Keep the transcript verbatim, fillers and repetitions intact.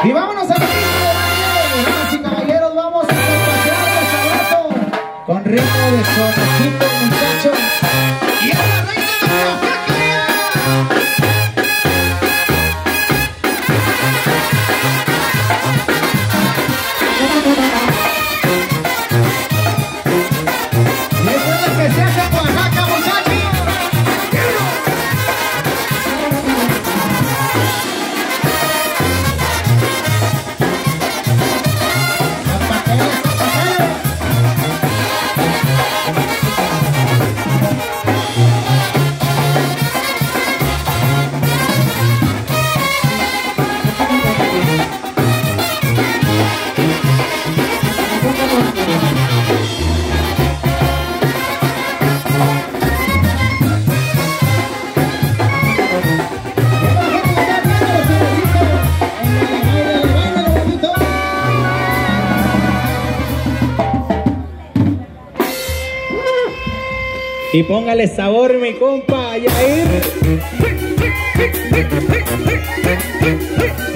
Y vámonos a la pista de baile, damas y caballeros, vamos a pasear sabroso con ritmo de suavecito, muchachos. Y a la reina de la flaca. Y eso es lo que se hace en Oaxaca, muchachos. Y póngale sabor, mi compa, Yair.